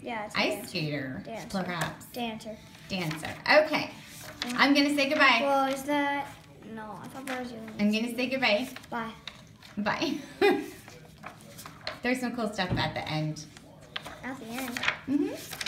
Yeah, it's Ice skater, Dancer. perhaps. Dancer. Dancer. Okay. I'm going to say goodbye. Well, is that... No, I thought that was your... I'm going to say goodbye. Bye. Bye. There's some cool stuff at the end. At the end? Mm-hmm.